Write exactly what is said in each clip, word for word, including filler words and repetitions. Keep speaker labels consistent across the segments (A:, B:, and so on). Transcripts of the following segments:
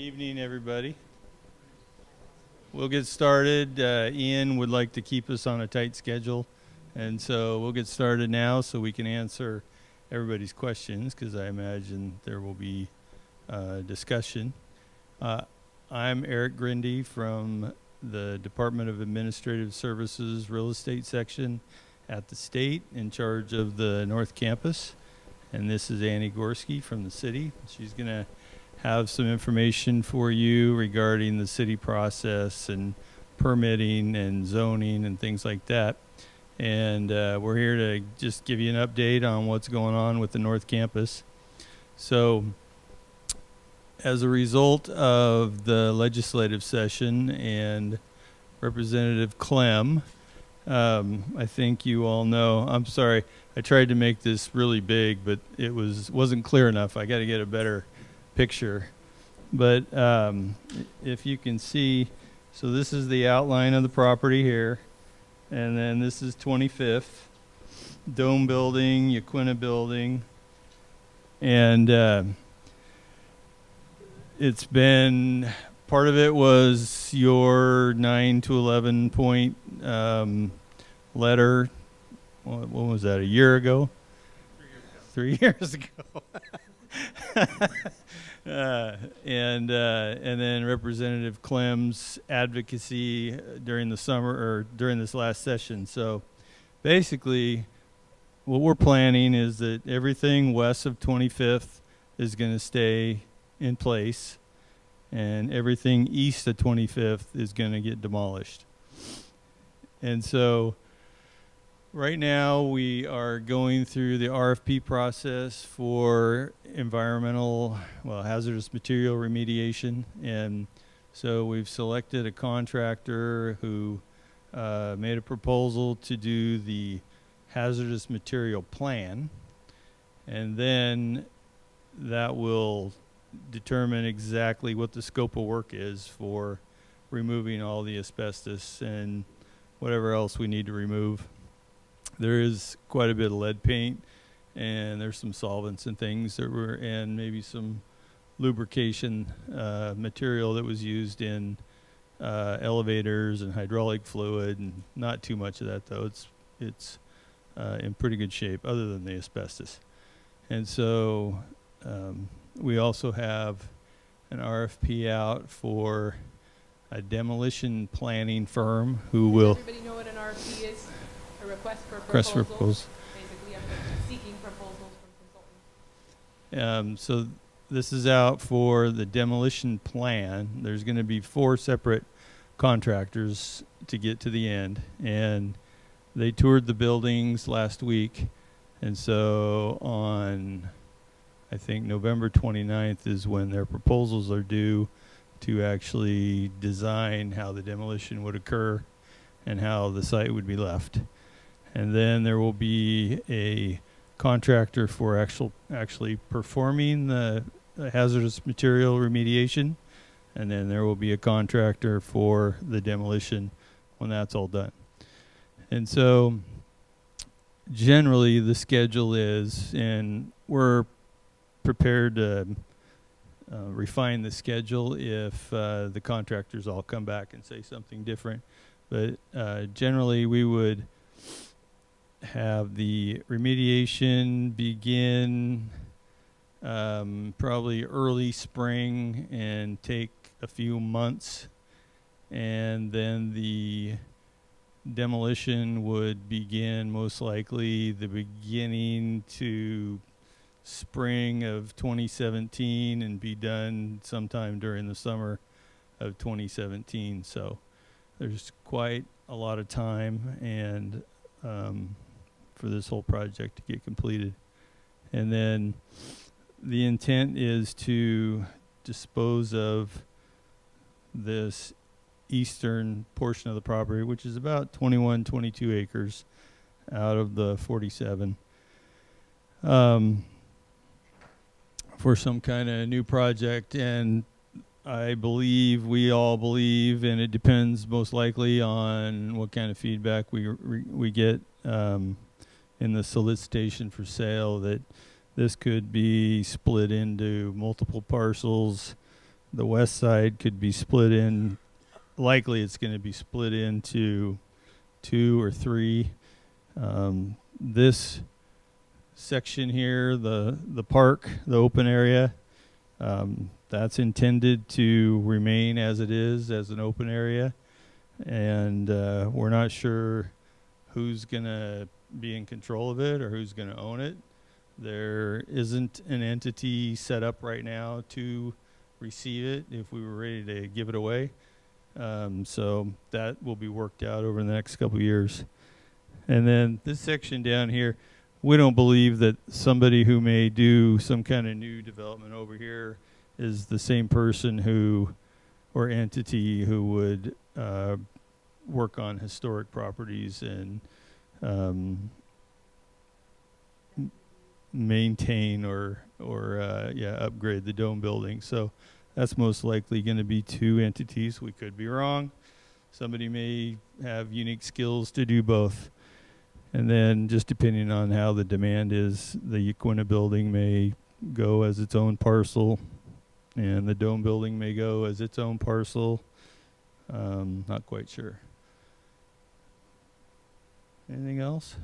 A: evening, everybody. We'll get started. Uh, Ian would like to keep us on a tight schedule, and so we'll get started now so we can answer everybody's questions, because I imagine there will be uh, discussion. Uh, I'm Eric Grindy from the Department of Administrative Services Real Estate Section at the state, in charge of the North Campus. And this is Annie Gorski from the city. She's going to have some information for you regarding the city process and permitting and zoning and things like that. And uh, we're here to just give you an update on what's going on with the North Campus. So as a result of the legislative session and Representative Clem, um, I think you all know, I'm sorry, I tried to make this really big, but it was, wasn't clear enough. I got to get a better picture. But um, if you can see, so this is the outline of the property here, and then this is twenty-fifth, Dome Building, Yaquina Building, and uh, it's been, part of it was your nine to eleven point um, letter. What, what was that, a year ago? Three years ago. Three years ago. uh, and uh, and then Representative Clem's advocacy during the summer, or during this last session. So basically what we're planning is that everything west of twenty-fifth is going to stay in place, and everything east of twenty-fifth is going to get demolished. And so right now we are going through the R F P process for environmental, well, hazardous material remediation. And so we've selected a contractor who uh, made a proposal to do the hazardous material plan. And then that will determine exactly what the scope of work is for removing all the asbestos and whatever else we need to remove. There is quite a bit of lead paint, and there's some solvents and things that were, and maybe some lubrication uh, material that was used in uh, elevators and hydraulic fluid, and not too much of that though. It's it's uh, in pretty good shape, other than the asbestos. And so um, we also have an R F P out for a demolition planning firm who
B: Does
A: will.
B: Everybody know what an R F P is? A request for proposals.
A: Request for proposals.
B: Basically, I'm seeking proposals from consultants.
A: Um, so this is out for the demolition plan. There's going to be four separate contractors to get to the end, and they toured the buildings last week. And so on, I think November twenty-ninth is when their proposals are due to actually design how the demolition would occur and how the site would be left. And then there will be a contractor for actual actually performing the uh, hazardous material remediation, and then there will be a contractor for the demolition when that's all done. And so generally the schedule is, and we're prepared to uh, refine the schedule if uh, the contractors all come back and say something different. But uh, generally we would have the remediation begin um, probably early spring and take a few months, and then the demolition would begin most likely the beginning to spring of twenty seventeen and be done sometime during the summer of twenty seventeen. So there's quite a lot of time and um, for this whole project to get completed. And then the intent is to dispose of this eastern portion of the property, which is about twenty-one, twenty-two acres out of the forty-seven, um, for some kind of new project. And I believe, we all believe, and it depends most likely on what kind of feedback we we get um, in the solicitation for sale, that this could be split into multiple parcels the west side could be split in. Likely, it's going to be split into two or three. Um, this section here, the the park, the open area, um, that's intended to remain as it is, as an open area, and uh, we're not sure who's going to be in control of it or who's going to own it. There isn't an entity set up right now to receive it if we were ready to give it away. Um, so that will be worked out over the next couple of years. And then this section down here, we don't believe that somebody who may do some kind of new development over here is the same person who, or entity who would uh, work on historic properties and um, maintain or or uh, yeah upgrade the dome building. So that's most likely going to be two entities. We could be wrong. Somebody may have unique skills to do both. And then just depending on how the demand is, the Yaquina building may go as its own parcel and the dome building may go as its own parcel. Um, not quite sure. Anything else?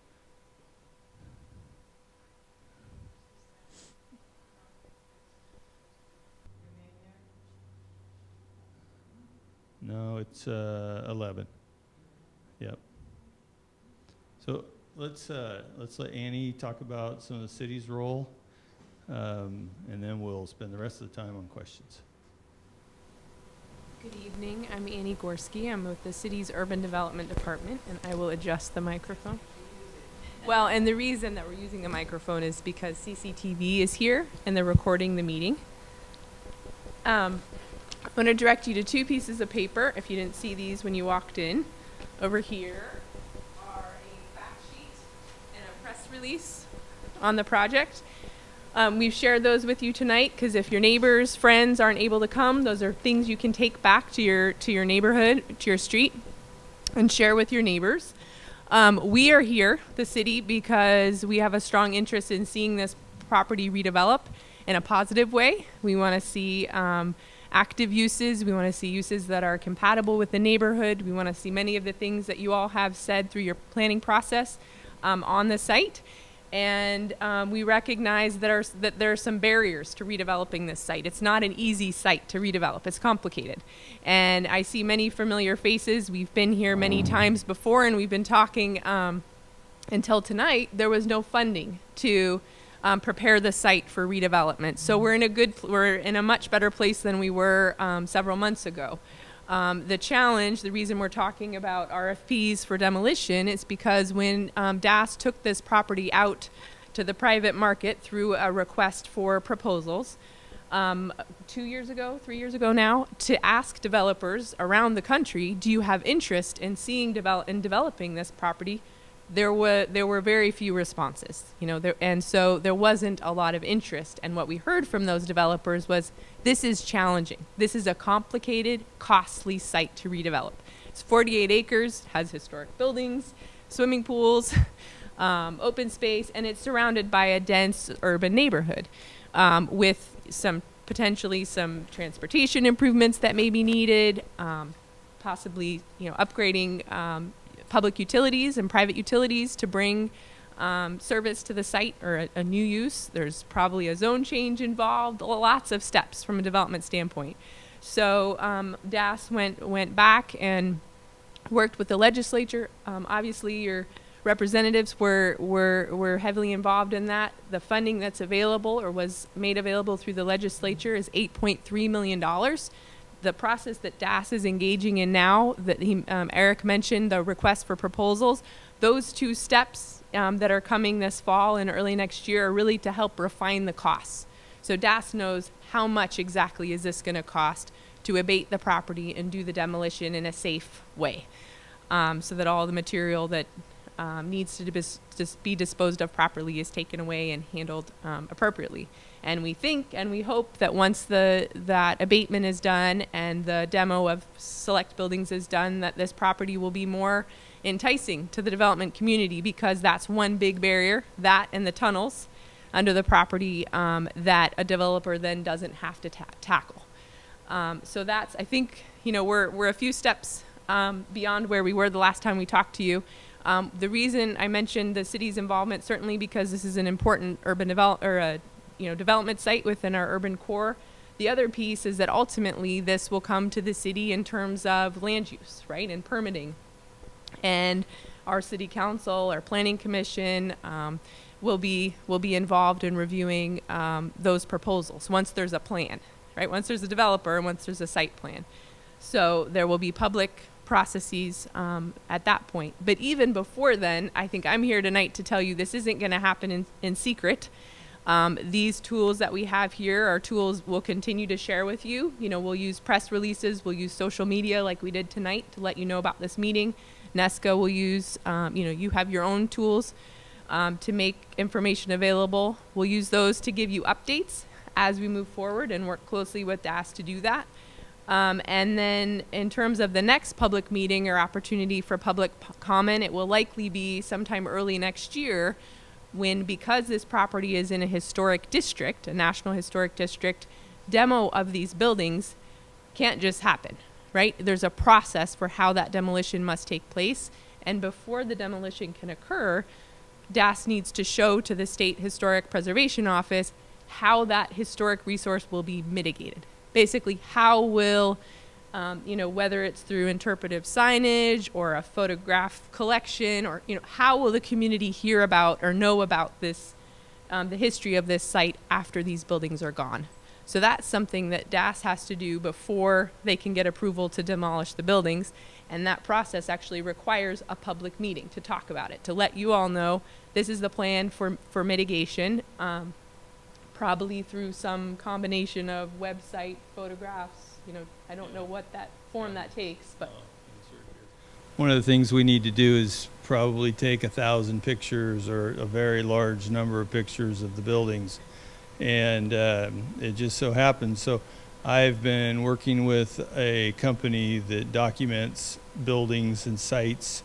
A: No, it's uh, eleven. Yep. So let's uh, let's let Annie talk about some of the city's role, um, and then we'll spend the rest of the time on questions.
C: Good evening. I'm Annie Gorski. I'm with the city's urban development department, and I will adjust the microphone. Well, and the reason that we're using the microphone is because C C T V is here and they're recording the meeting. Um, I want to direct you to two pieces of paper, if you didn't see these when you walked in. Over here are a fact sheet and a press release on the project. Um, we've shared those with you tonight because if your neighbors, friends aren't able to come, those are things you can take back to your to your neighborhood, to your street, and share with your neighbors. Um, we are here, the city, because we have a strong interest in seeing this property redevelop in a positive way. We want to see um, active uses. We want to see uses that are compatible with the neighborhood. We want to see many of the things that you all have said through your planning process um, on the site. And um, we recognize that, are, that there are some barriers to redeveloping this site. It's not an easy site to redevelop. It's complicated. And I see many familiar faces. We've been here many times before, and we've been talking um, until tonight. There was no funding to um, prepare the site for redevelopment. So we're in a good, we're in a much better place than we were um, several months ago. Um, the challenge, the reason we're talking about R F Ps for demolition is because when um, D A S took this property out to the private market through a request for proposals um, two years ago, three years ago now, to ask developers around the country, do you have interest in seeing develop in developing this property? There were there were very few responses, you know, there, and so there wasn't a lot of interest. And what we heard from those developers was, this is challenging. This is a complicated, costly site to redevelop. It's forty-eight acres, has historic buildings, swimming pools, um, open space, and it's surrounded by a dense urban neighborhood um, with some potentially some transportation improvements that may be needed, um, possibly, you know, upgrading um, public utilities and private utilities to bring um, service to the site, or a, a new use. There's probably a zone change involved, lots of steps from a development standpoint. So um, D A S went, went back and worked with the legislature. Um, obviously your representatives were, were, were heavily involved in that. The funding that's available or was made available through the legislature is eight point three million dollars. The process that D A S is engaging in now, that he, um, Eric mentioned, the request for proposals, those two steps um, that are coming this fall and early next year are really to help refine the costs. So D A S knows how much exactly is this going to cost to abate the property and do the demolition in a safe way, um, so that all the material that um, needs to dis dis be disposed of properly is taken away and handled um, appropriately. And we think and we hope that once the that abatement is done and the demo of select buildings is done, that this property will be more enticing to the development community, because that's one big barrier, that and the tunnels under the property, um, that a developer then doesn't have to ta tackle. Um, so that's, I think, you know, we're, we're a few steps um, beyond where we were the last time we talked to you. Um, the reason I mentioned the city's involvement, certainly because this is an important urban develop or a, you know, development site within our urban core. The other piece is that ultimately this will come to the city in terms of land use, right, and permitting. And our city council, our planning commission, um, will be will be involved in reviewing um, those proposals once there's a plan, right? Once there's a developer and once there's a site plan. So there will be public processes um, at that point. But even before then, I think I'm here tonight to tell you this isn't going to happen in, in secret. Um, these tools that we have here are tools we'll continue to share with you. You know, we'll use press releases, we'll use social media like we did tonight to let you know about this meeting. NESCA will use, um, you know, you have your own tools um, to make information available. We'll use those to give you updates as we move forward and work closely with D A S to do that. Um, and then in terms of the next public meeting or opportunity for public p comment, it will likely be sometime early next year when, because this property is in a historic district, a national historic district, demo of these buildings can't just happen, right? There's a process for how that demolition must take place. And before the demolition can occur, D A S needs to show to the State Historic Preservation Office how that historic resource will be mitigated. Basically, how will, um, you know, whether it's through interpretive signage or a photograph collection, or, you know, how will the community hear about or know about this, um, the history of this site after these buildings are gone? So that's something that D A S has to do before they can get approval to demolish the buildings. And that process actually requires a public meeting to talk about it, to let you all know this is the plan for, for mitigation. Um, probably through some combination of website, photographs, you know, I don't know what that form that takes, but.
A: One of the things we need to do is probably take a thousand pictures or a very large number of pictures of the buildings. And um, it just so happens. So I've been working with a company that documents buildings and sites,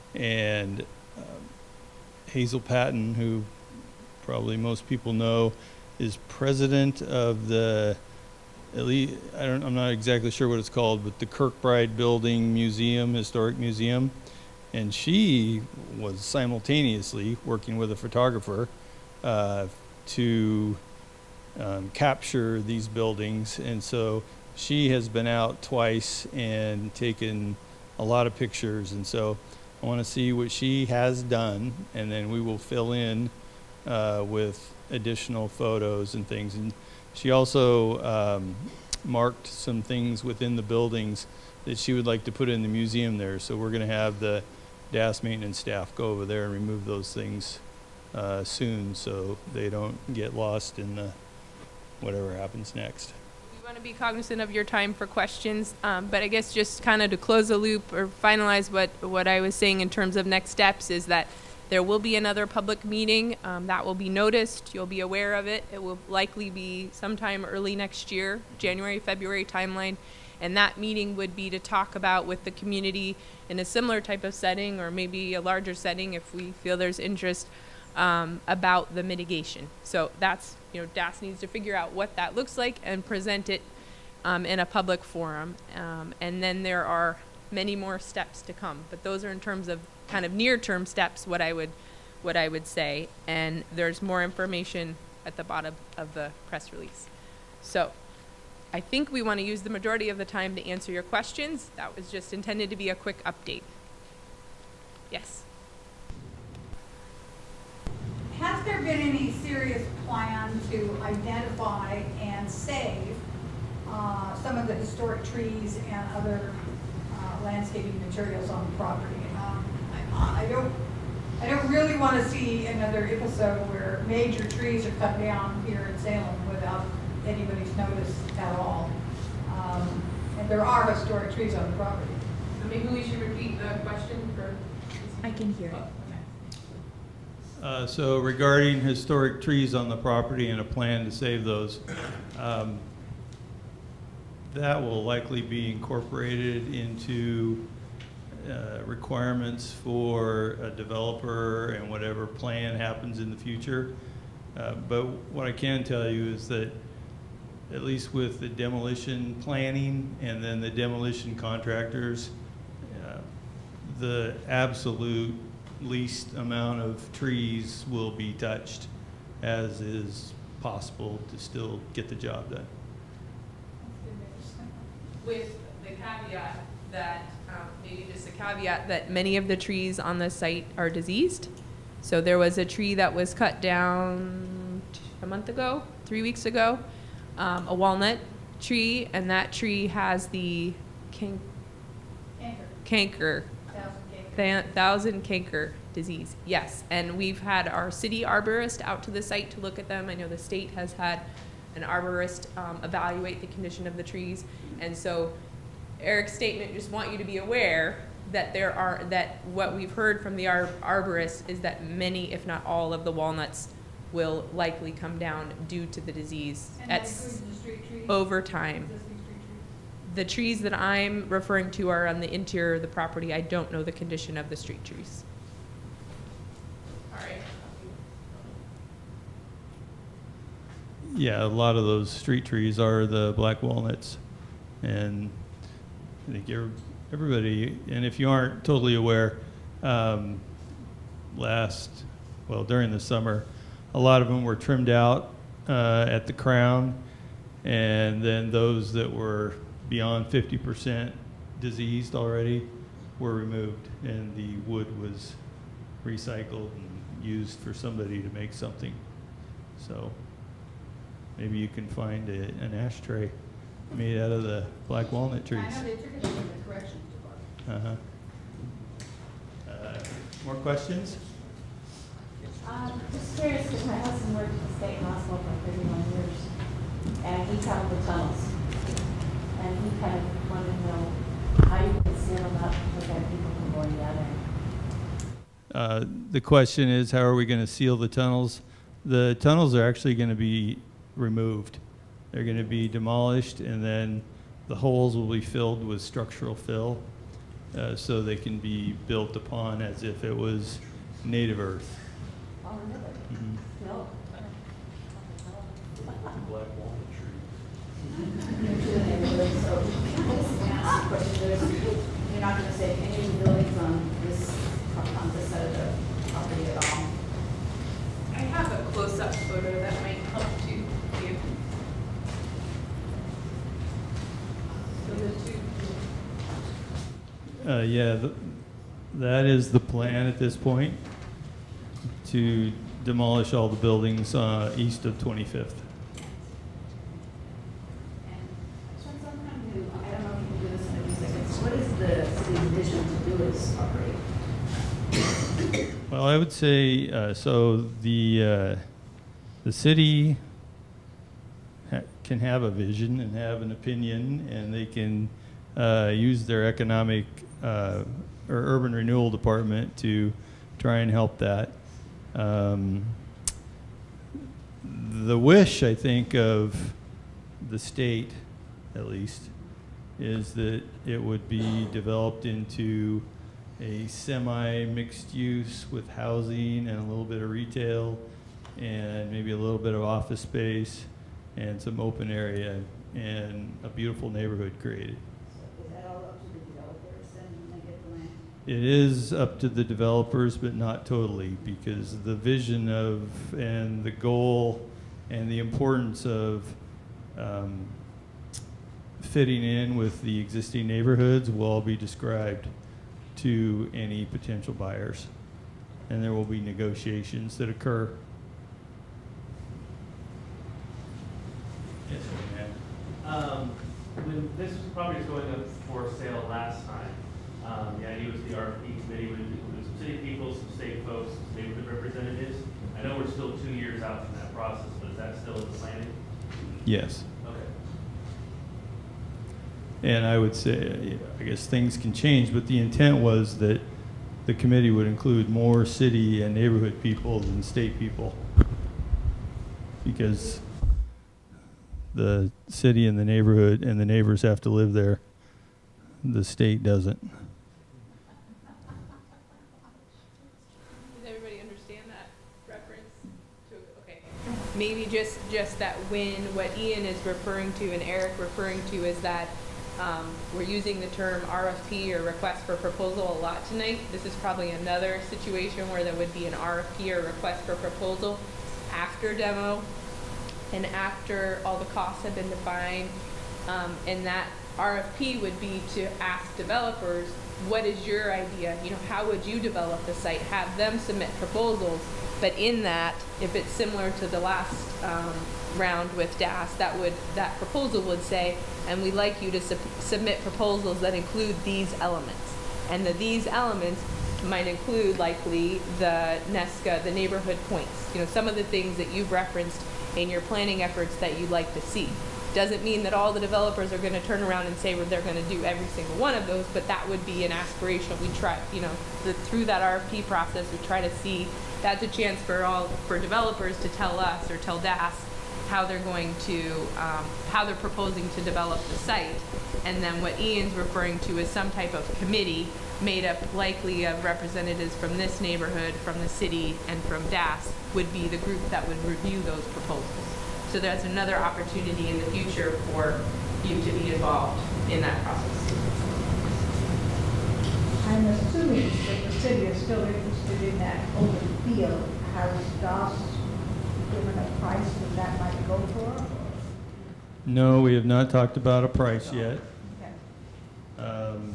A: and um, Hazel Patton, who probably most people know, is president of the, at least, I don't, I'm not exactly sure what it's called, but the Kirkbride Building Museum, Historic Museum. And she was simultaneously working with a photographer uh, to um, capture these buildings. And so she has been out twice and taken a lot of pictures. And so I want to see what she has done, and then we will fill in uh, with additional photos and things. And she also um, marked some things within the buildings that she would like to put in the museum there. So we're going to have the D A S maintenance staff go over there and remove those things uh, soon, so they don't get lost in the whatever happens next.
C: We want to be cognizant of your time for questions, um, but I guess just kind of to close the loop or finalize what, what I was saying in terms of next steps is that there will be another public meeting um, that will be noticed. You'll be aware of it. It will likely be sometime early next year, January, February timeline. And that meeting would be to talk about with the community in a similar type of setting, or maybe a larger setting if we feel there's interest, um, about the mitigation. So that's, you know, D A S needs to figure out what that looks like and present it um, in a public forum. Um, and then there are many more steps to come, but those are in terms of kind of near-term steps, what I would what I would say, and there's more information at the bottom of the press release. So I think we want to use the majority of the time to answer your questions. That was just intended to be a quick update. Yes?
D: Has there been any serious plan to identify and save uh, some of the historic trees and other uh, landscaping materials on the property? Um, I, I don't, I don't really want to see another episode where major trees are cut down here in Salem without anybody's notice at all. Um, and there are historic trees on the property.
C: So maybe we should repeat the question for.
B: I can hear it.
A: Uh, so regarding historic trees on the property and a plan to save those, um, that will likely be incorporated into uh, requirements for a developer and whatever plan happens in the future. Uh, but what I can tell you is that at least with the demolition planning and then the demolition contractors, uh, the absolute least amount of trees will be touched as is possible to still get the job done.
C: With the caveat that, um, maybe just a caveat that many of the trees on the site are diseased. So there was a tree that was cut down a month ago, three weeks ago, um, a walnut tree, and that tree has the can
D: Canker,
C: canker,
D: thousand canker.
C: th- thousand canker disease. Yes, and we've had our city arborist out to the site to look at them. I know the state has had an arborist um, evaluate the condition of the trees, and so Eric's statement, just want you to be aware that there are, that what we've heard from the ar arborist is that many, if not all, of the walnuts will likely come down due to the disease
D: And
C: at
D: that
C: s-
D: includes the street trees?
C: over time.
D: Existing street trees?
C: The trees that I'm referring to are on the interior of the property. I don't know the condition of the street trees. All right.
A: Yeah, a lot of those street trees are the black walnuts. And I think you're, everybody, and if you aren't totally aware, um, last, well, during the summer, a lot of them were trimmed out uh, at the crown, and then those that were beyond fifty percent diseased already were removed, and the wood was recycled and used for somebody to make something. So maybe you can find a, an ashtray made out of the black walnut trees.
D: I know they took it to the corrections department.
A: Uh-huh. Uh, more questions?
E: Um, just curious, because my husband worked at the state hospital for thirty-one years, and he traveled the tunnels. And he kind of wanted to know how you can seal them up to prevent people from going down there.
A: Uh, the question is, how are we going to seal the tunnels? The tunnels are actually going to be removed. They're going to be demolished, and then the holes will be filled with structural fill, uh, so they can be built upon as if it was native earth.
E: Oh, really?
A: Mhm.
E: No.
A: Black walnut tree.
E: So, just ask a question. There's- You're not going to say any of the buildings on this, on this side of the property at all?
C: I have a close-up photo that might help to you. So the two.
A: Uh, yeah, th that is the plan at this point, to demolish all the buildings uh, east of twenty-fifth.
E: And so sometime new, I don't know if you can do this in a few seconds. What is the city's vision to do this operate?
A: Well, I would say, uh, so the, uh, the city ha can have a vision and have an opinion, and they can uh, use their economic uh, or urban renewal department to try and help that. Um, the wish, I think, of the state, at least, is that it would be developed into a semi-mixed use with housing and a little bit of retail and maybe a little bit of office space and some open area and a beautiful neighborhood created.
E: Is that all up to the developers then when they get the land?
A: It is up to the developers, but not totally, because the vision of and the goal and the importance of um, fitting in with the existing neighborhoods will all be described to any potential buyers, and there will be negotiations that occur. Yes, ma'am.
F: Um, when this property was going up for sale last time, um, the idea was the R F P committee would include some city people, some state folks, some neighborhood representatives. I know we're still two years out from that process, but is that still in the planning?
A: Yes.
F: Okay.
A: And I would say, I guess things can change, but the intent was that the committee would include more city and neighborhood people than state people, because the city and the neighborhood and the neighbors have to live there. The state doesn't.
C: Does everybody understand that reference? To, okay. Maybe just, just that when what Ian is referring to and Eric referring to is that um, we're using the term R F P or request for proposal a lot tonight. This is probably another situation where there would be an R F P or request for proposal after demo and after all the costs have been defined. Um, and that R F P would be to ask developers, what is your idea? You know, how would you develop the site? Have them submit proposals. But in that, if it's similar to the last um, round with D A S, that would that proposal would say, and we'd like you to sub submit proposals that include these elements. And the these elements might include likely the NESCA, the neighborhood points. You know, some of the things that you've referenced in your planning efforts that you'd like to see. Doesn't mean that all the developers are going to turn around and say well, they're going to do every single one of those, but that would be an aspirational. We try, you know, the, through that R F P process, we try to see. That's a chance for all for developers to tell us or tell D A S how they're going to, um, how they're proposing to develop the site. And then what Ian's referring to is some type of committee made up likely of representatives from this neighborhood, from the city, and from D A S would be the group that would review those proposals. So there's another opportunity in the future for you to be involved in that process.
G: I'm assuming that the city is still interested in that open field. Has D A S given a price that that might go for?
A: No, we have not talked about a price yet.
G: Okay.
A: Um,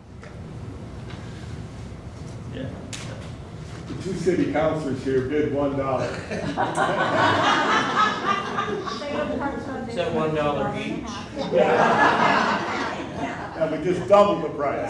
A: yeah.
H: The two city councilors here bid one dollar.
G: Is
F: that one dollar each?
H: And we just doubled the price.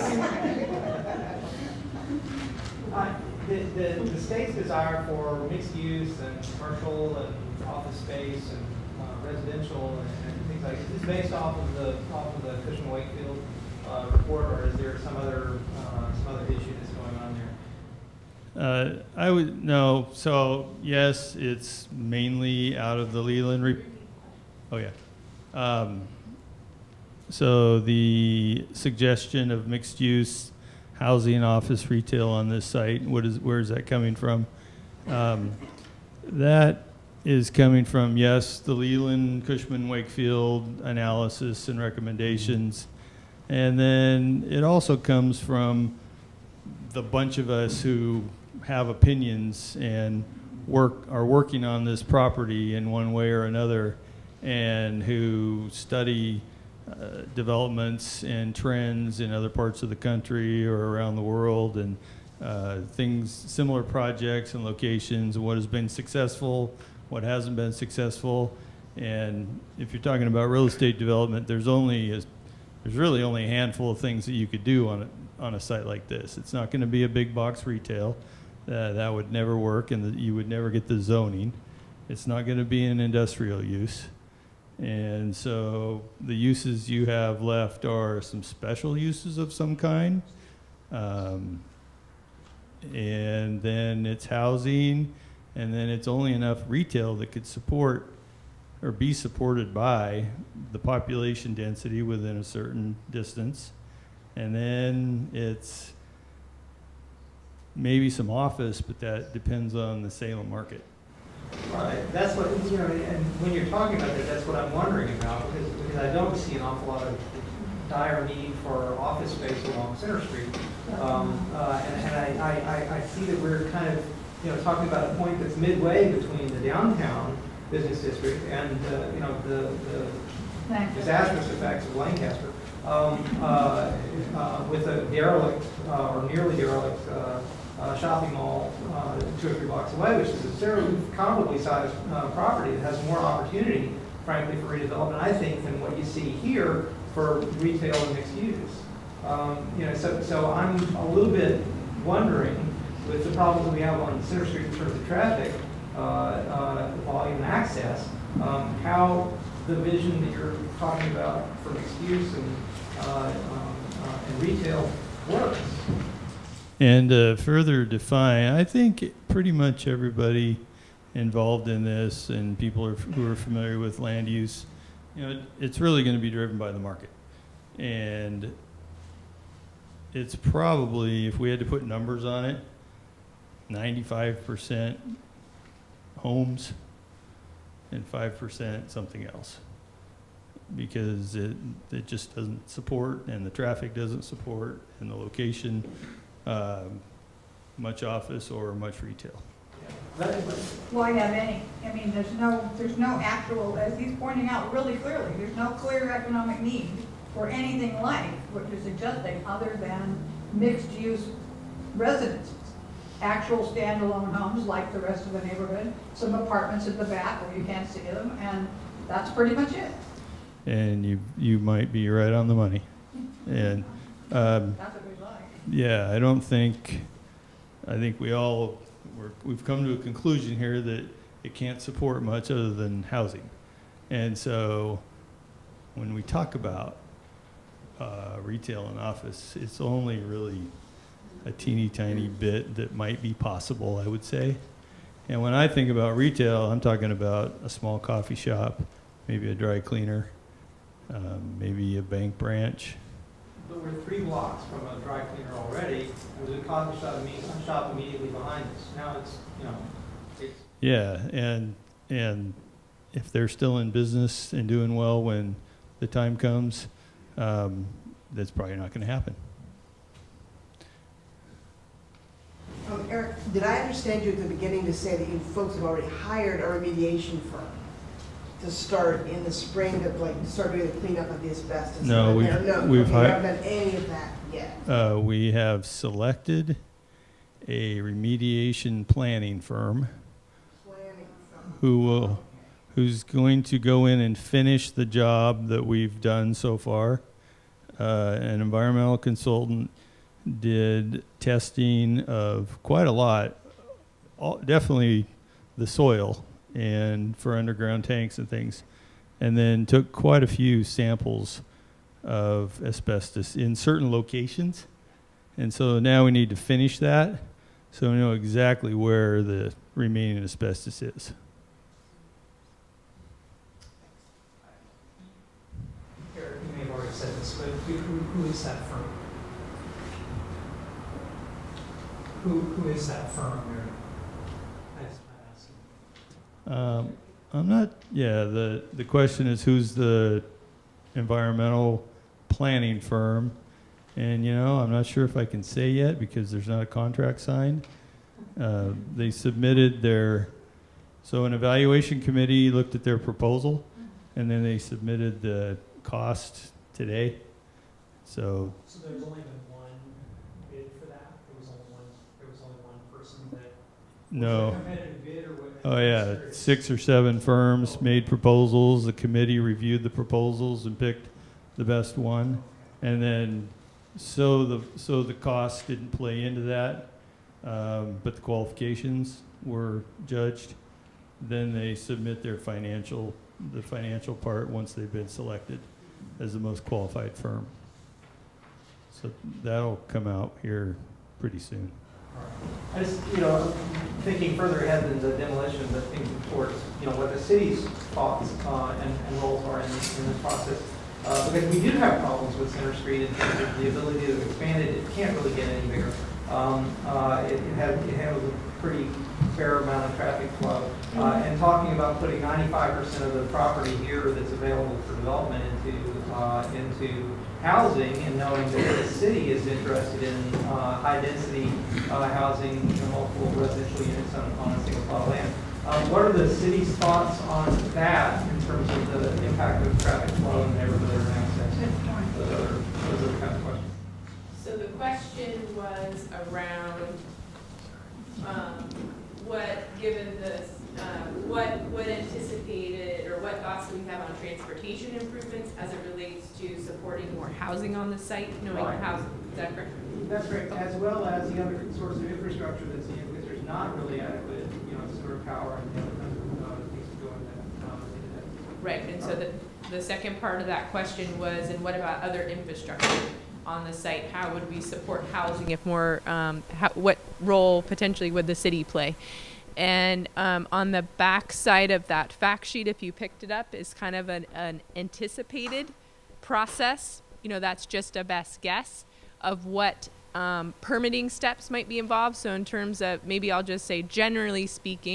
I: Uh, the, the, the state's desire for mixed use and commercial and office space and uh, residential and, and things like this is based off of the off of the Cushman Wakefield uh, report, or is there some other uh, some other issue that's going on there?
A: Uh, I would no. So yes, it's mainly out of the Leland. Re oh yeah. Um, so the suggestion of mixed use housing, office, retail on this site. What is where is that coming from? Um, that is coming from yes, the Leland Cushman Wakefield analysis and recommendations, and then it also comes from the bunch of us who have opinions and work are working on this property in one way or another, and who study uh, developments and trends in other parts of the country or around the world, and uh, things, similar projects and locations, what has been successful, what hasn't been successful. And if you're talking about real estate development, there's only a, there's really only a handful of things that you could do on a, on a site like this. It's not going to be a big box retail. Uh, that would never work, and the, you would never get the zoning. It's not going to be an industrial use. And so the uses you have left are some special uses of some kind. Um, and then it's housing, and then it's only enough retail that could support or be supported by the population density within a certain distance. And then it's maybe some office, but that depends on the Salem market.
I: Right. That's what, you know, and when you're talking about that, that's what I'm wondering about, because, because I don't see an awful lot of dire need for office space along Center Street. Um, uh, and and I, I, I see that we're kind of, you know, talking about a point that's midway between the downtown business district and, uh, you know, the, the disastrous effects of Lancaster, um, uh, uh, with a derelict uh, or nearly derelict uh, Uh, shopping mall uh, two or three blocks away, which is a fairly comparably sized uh, property that has more opportunity, frankly, for redevelopment, I think, than what you see here for retail and mixed use. Um, you know, so, so I'm a little bit wondering, with the problems that we have on Center Street in terms of traffic, uh, uh, volume, and access, um, how the vision that you're talking about for mixed use and, uh, um, uh, and retail works.
A: And uh, further define, I think pretty much everybody involved in this and people are, who are familiar with land use, you know, it, it's really going to be driven by the market. And it's probably, if we had to put numbers on it, ninety-five percent homes and five percent something else. Because it, it just doesn't support, and the traffic doesn't support, and the location, um, much office or much retail.
D: Why have any? I mean, there's no, there's no actual, as he's pointing out really clearly, there's no clear economic need for anything like what you're suggesting other than mixed-use residences. Actual standalone homes like the rest of the neighborhood, some apartments at the back where you can't see them, and that's pretty much it.
A: And you you might be right on the money. And um,
D: That's what we like.
A: yeah, I don't think, I think we all, we're, we've come to a conclusion here that it can't support much other than housing. And so when we talk about uh, retail and office, it's only really a teeny tiny bit that might be possible, I would say. And when I think about retail, I'm talking about a small coffee shop, maybe a dry cleaner, um, maybe a bank branch.
I: But we're three blocks from a dry cleaner already. There's a coffee shop, a shop immediately behind us. Now it's, you know, it's.
A: Yeah, and and if they're still in business and doing well when the time comes, um, that's probably not going to happen.
J: Um, Eric, did I understand you at the beginning to say that you folks have already hired a remediation firm to start in the spring to like start doing the cleanup of the asbestos?
A: No, we've,
J: no,
A: we've
J: okay,
A: hired.
J: you haven't done any of that yet.
A: Uh, we have selected a remediation planning firm
J: Planning firm.
A: who will, who's going to go in and finish the job that we've done so far. Uh, an environmental consultant did testing of quite a lot, all, definitely the soil and for underground tanks and things, and then took quite a few samples of asbestos in certain locations. And so now we need to finish that so we know exactly where the remaining asbestos is.
I: Eric, you may have already said this, but who, who is that firm? Who, who is that firm?
A: Um, I'm not, yeah, the, the question is who's the environmental planning firm? And, you know, I'm not sure if I can say yet because there's not a contract signed. Uh, they submitted their, so an evaluation committee looked at their proposal and then they submitted the cost today. So,
I: So there's only been one bid for that? There was only one, there was only one person that?
A: no.
I: Was it a competitive bid or what?
A: Oh yeah, six or seven firms made proposals. The committee reviewed the proposals and picked the best one. And then, so the so the cost didn't play into that, um, but the qualifications were judged. Then they submit their financial, the financial part once they've been selected as the most qualified firm. So that'll come out here pretty soon.
I: I just, you know, thinking further ahead than the demolition, but thinking towards, you know, what the city's thoughts uh, and, and roles are in, in this process. Uh, because we do have problems with Center Street in terms of the ability to expand it. It can't really get any bigger. Um, uh, it, it, has, it has a pretty fair amount of traffic flow. Uh, and talking about putting ninety-five percent of the property here that's available for development into, uh, into housing, and knowing that the city is interested in uh, high-density uh, housing, you know, multiple residential units on, on a single plot of land. Um, what are the city's thoughts on that in terms of the impact of traffic flow in the neighborhood and access? Those are, those are the kind of questions.
C: So the question was around um, what, given this, uh, what what anticipated or what thoughts do we have on transportation improvements as it relates to supporting more housing on the site, knowing
I: Right.
C: housing, is that correct?
I: That's right, as well as the other sorts of infrastructure that's needed, because there's not really adequate, you know, sewer power and the other kinds of uh, things to go into that. Um, into that.
C: Right, and so the, the second part of that question was, and what about other infrastructure on the site? How would we support housing if more, um, how, what role potentially would the city play? And um, on the back side of that fact sheet, if you picked it up, is kind of an, an anticipated process. You know, that's just a best guess of what um, permitting steps might be involved. So in terms of, maybe I'll just say, generally speaking,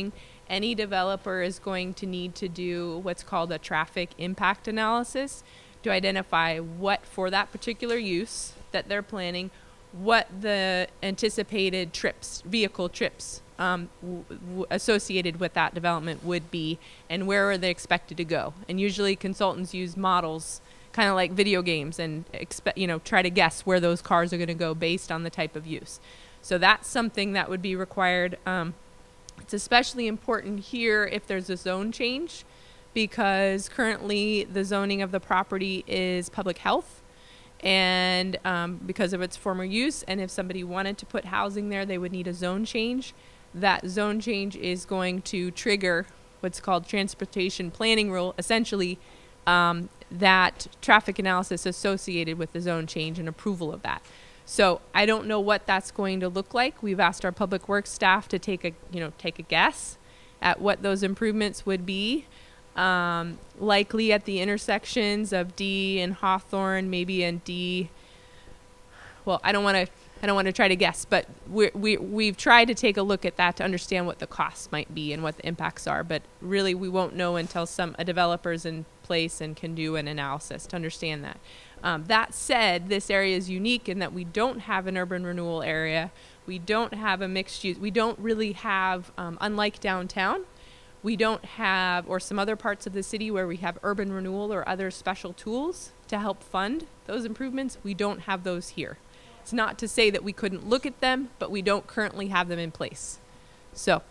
C: any developer is going to need to do what's called a traffic impact analysis to identify what, for that particular use that they're planning, what the anticipated trips, vehicle trips um, w w associated with that development would be, and where are they expected to go. And usually consultants use models, kind of like video games, and expect, you know, try to guess where those cars are going to go based on the type of use. So that's something that would be required. Um, it's especially important here if there's a zone change, because currently the zoning of the property is public health, and um, because of its former use, and if somebody wanted to put housing there, they would need a zone change. That zone change is going to trigger what's called transportation planning rule, essentially um, that traffic analysis associated with the zone change and approval of that. So I don't know what that's going to look like. We've asked our public works staff to take a, you know, take a guess at what those improvements would be. Um, likely at the intersections of D and Hawthorne, maybe in D. Well, I don't want to, I don't want to try to guess, but we we we've tried to take a look at that to understand what the costs might be and what the impacts are. But really, we won't know until some a developer's in place and can do an analysis to understand that. Um, that said, this area is unique in that we don't have an urban renewal area. We don't have a mixed use. We don't really have, um, unlike downtown, we don't have, or some other parts of the city where we have urban renewal or other special tools to help fund those improvements. We don't have those here. It's not to say that we couldn't look at them, but we don't currently have them in place. So,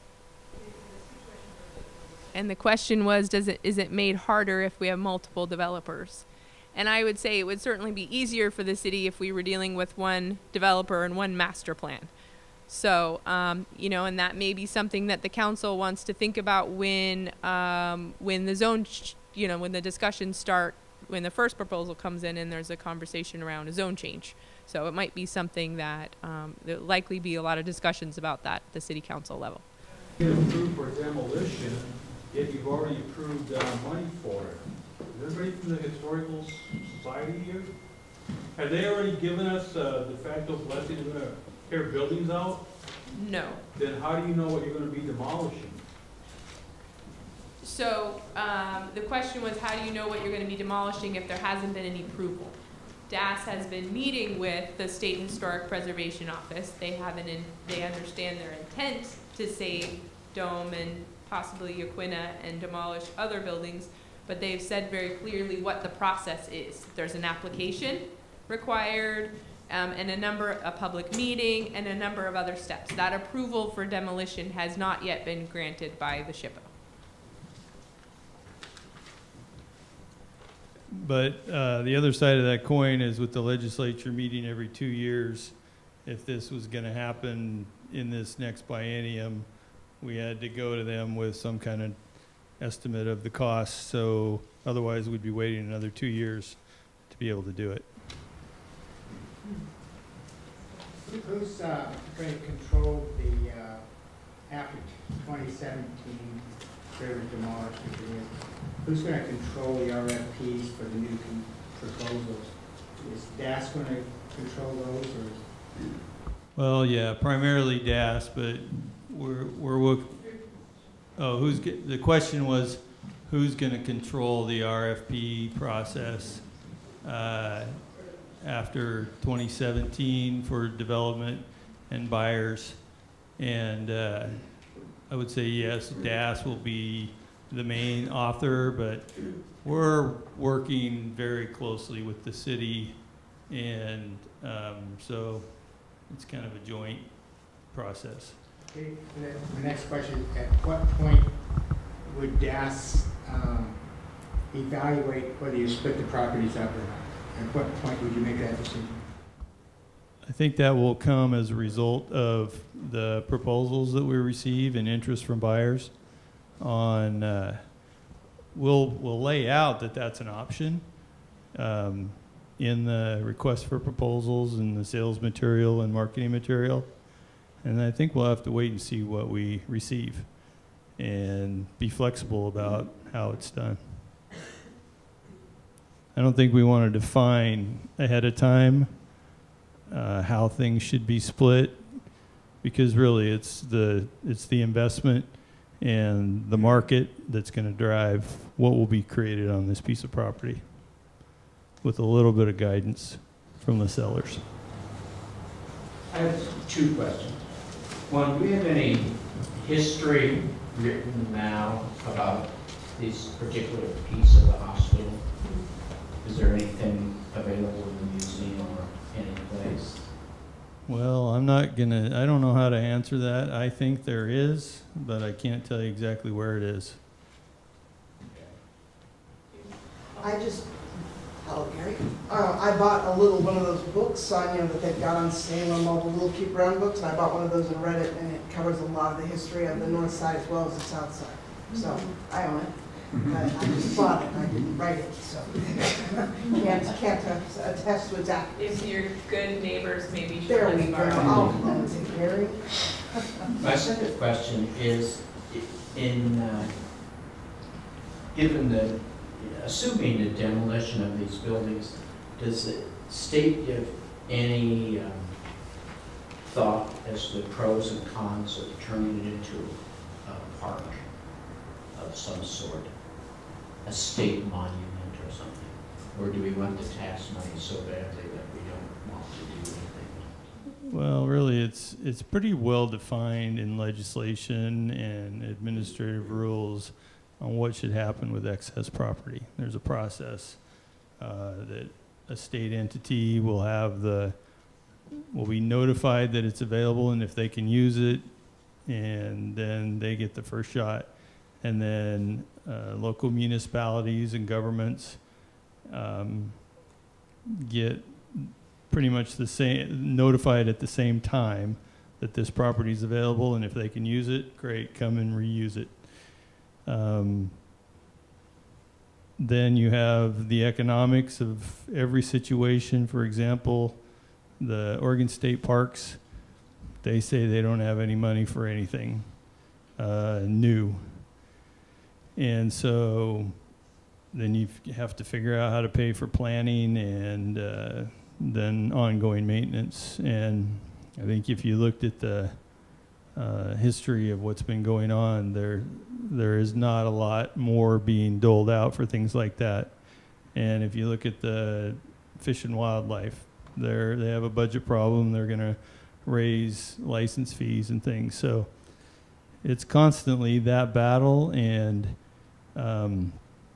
C: and the question was, does it, is it made harder if we have multiple developers? And I would say it would certainly be easier for the city if we were dealing with one developer and one master plan. So, um, you know, and that may be something that the council wants to think about when, um, when the zone, ch you know, when the discussions start, when the first proposal comes in and there's a conversation around a zone change. So it might be something that, um, there'll likely be a lot of discussions about that at the city council level.
K: Get approved for demolition if you've already approved uh, money for it. Is anybody from the Historical Society here? Have they already given us uh, de facto blessing they're going to tear buildings out?
C: No.
K: Then how do you know what you're going to be demolishing?
C: So um, the question was, how do you know what you're going to be demolishing if there hasn't been any approval? D A S has been meeting with the State Historic Preservation Office. They have an in, they understand their intent to save Dome and possibly Yaquina and demolish other buildings, but they've said very clearly what the process is. There's an application required, um, and a number, a public meeting, and a number of other steps. That approval for demolition has not yet been granted by the SHPO.
A: But uh, the other side of that coin is with the legislature meeting every two years, if this was going to happen in this next biennium, we had to go to them with some kind of estimate of the cost. So otherwise, we'd be waiting another two years to be able to do it.
L: Who's uh, going to control the, uh, after twenty seventeen, there was demolished, who's going to control the R F Ps for the new proposals? Is D A S going to control those, or?
A: Well, yeah, primarily D A S, but we're, we're, oh, who's, the question was, who's going to control the R F P process uh, after twenty seventeen for development and buyers? And uh, I would say yes, D A S will be the main author, but we're working very closely with the city, and um, so it's kind of a joint process.
L: Okay, the next question, at what point would D A S um, evaluate whether you split the properties up or not? At what point would you make that decision?
A: I think that will come as a result of the proposals that we receive and interest from buyers on, uh, we'll, we'll lay out that that's an option um, in the request for proposals and the sales material and marketing material. And I think we'll have to wait and see what we receive and be flexible about how it's done. I don't think we want to define ahead of time uh, how things should be split, because really it's the, it's the investment and the market that's going to drive what will be created on this piece of property, with a little bit of guidance from the sellers.
L: I have two questions. One, do we have any history written now about this particular piece of the hospital? Is there anything available in the museum or any place?
A: Well, I'm not gonna, I don't know how to answer that. I think there is, but I can't tell you exactly where it is.
J: I just, hello Gary, uh, I bought a little, one of those books on, you know, that they've got on Salem, all the little keep around books, and I bought one of those and read it, and it covers a lot of the history of the north side as well as the south side. So, I own it. But I just bought it, I didn't write it, so. Can't, can't attest to its accuracy.
C: If you're good neighbors, maybe you should
J: There
C: let
J: we
C: me
J: go.
C: borrow.
J: Oh, that's it, Gary.
L: My second question is, in, uh, given the, assuming the demolition of these buildings, does the state give any um, thought as to the pros and cons of turning it into a park of some sort, a state monument or something? Or do we want the tax money so badly that we don't want to do anything?
A: Well, really, it's it's pretty well defined in legislation and administrative rules on what should happen with excess property. There's a process uh, that a state entity will have the will be notified that it's available and if they can use it, and then they get the first shot. And then uh, local municipalities and governments um, get pretty much the same, notified at the same time that this property is available, and if they can use it, great, come and reuse it. Um, then you have the economics of every situation. For example, the Oregon State Parks, they say they don't have any money for anything uh, new. And so then you have to figure out how to pay for planning and uh, then ongoing maintenance. And I think if you looked at the uh, history of what's been going on, there there is not a lot more being doled out for things like that. And if you look at the Fish and Wildlife, they're, they have a budget problem. They're going to raise license fees and things. So it's constantly that battle, and Um,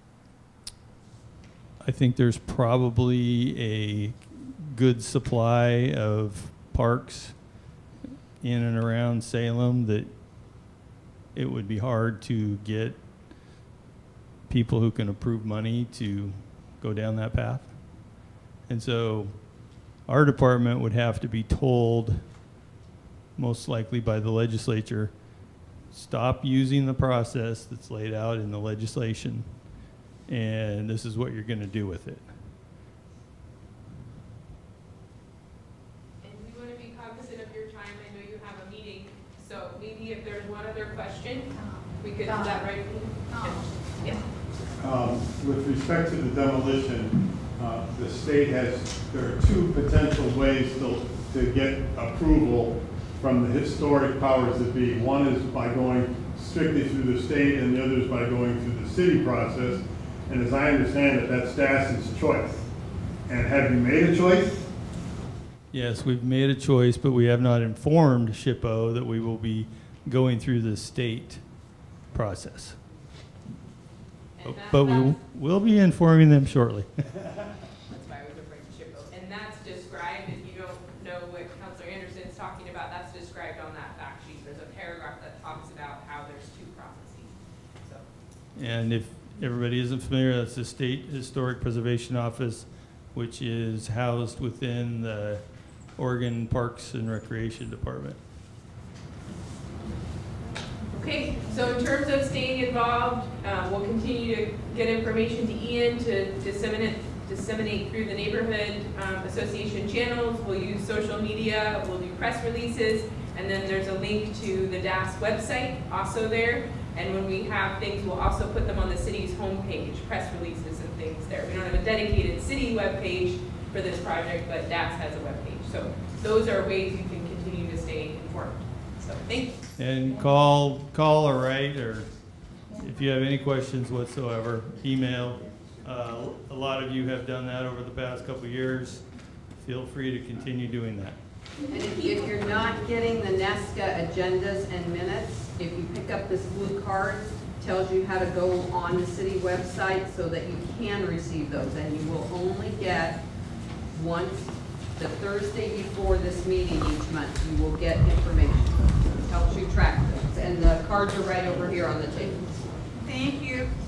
A: I think there's probably a good supply of parks in and around Salem that it would be hard to get people who can approve money to go down that path. And so our department would have to be told, most likely by the legislature, stop using the process that's laid out in the legislation, and this is what you're going to do with it.
C: And we want to be cognizant of your time. I know you have a meeting, so maybe if there's one other question, we could, is that right? Yeah.
H: Um, With respect to the demolition, uh, the state has, there are two potential ways to, to get approval from the historic powers that be. One is by going strictly through the state, and the other is by going through the city process. And as I understand it, that's Das's choice. And have you made a choice?
A: Yes, we've made a choice, but we have not informed SHPO that we will be going through the state process.
C: And that-
A: But we
C: that's-
A: will be informing them shortly.
C: That's why we would bring SHPO. And that's described, if you don't know what Councilor Anderson's talking about, that's described on that fact sheet. There's a paragraph that talks about how there's two processes. So.
A: And if everybody isn't familiar, that's the State Historic Preservation Office, which is housed within the Oregon Parks and Recreation Department.
C: Okay, so in terms of staying involved, um, we'll continue to get information to Ian to disseminate disseminate through the neighborhood um, association channels. We'll use social media, we'll do press releases, and then there's a link to the D A S website also there. And when we have things, we'll also put them on the city's homepage, press releases and things there. We don't have a dedicated city webpage for this project, but D A S has a webpage. So those are ways you can continue to stay informed.
B: So, thank you.
A: And call, call or write, or if you have any questions whatsoever, email. Uh, a lot of you have done that over the past couple of years. Feel free to continue doing that.
M: And if, if you're not getting the NESCA agendas and minutes, if you pick up this blue card, tells you how to go on the city website so that you can receive those, and you will only get once the Thursday before this meeting each month. You will get information. It helps you track those, and the cards are right over here on the table.
D: Thank you.